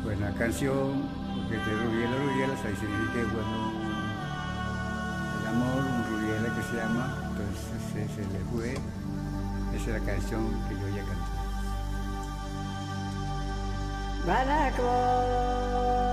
Pues la canción, porque te Rubiela, Rubiela, ahí significa que bueno, el amor, un Rubiela que se llama, entonces se le fue, esa es la canción que yo ya canté. Banaclo.